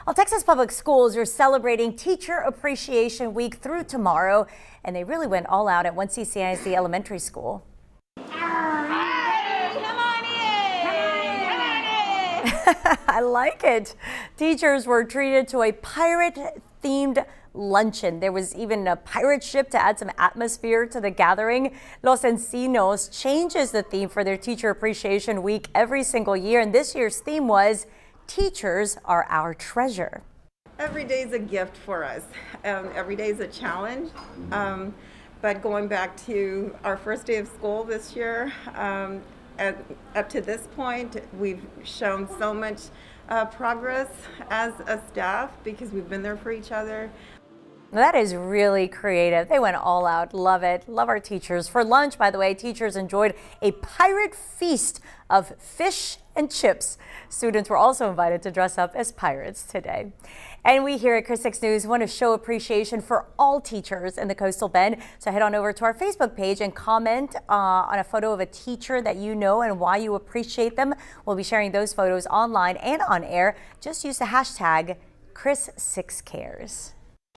Well, Texas Public Schools are celebrating Teacher Appreciation Week through tomorrow, and they really went all out at one CCISD elementary school. I like it. Teachers were treated to a pirate-themed luncheon. There was even a pirate ship to add some atmosphere to the gathering. Los Encinos changes the theme for their Teacher Appreciation Week every single year, and this year's theme was Teachers Are Our Treasure. Every day is a gift for us. Every day is a challenge. But going back to our first day of school this year, up to this point, we've shown so much progress as a staff because we've been there for each other. That is really creative. They went all out. Love it. Love our teachers. For lunch, by the way, teachers enjoyed a pirate feast of fish and chips. Students were also invited to dress up as pirates today. And we here at KRIS 6 News want to show appreciation for all teachers in the Coastal Bend. So head on over to our Facebook page and comment on a photo of a teacher that you know and why you appreciate them. We'll be sharing those photos online and on air. Just use the hashtag KRIS6Cares.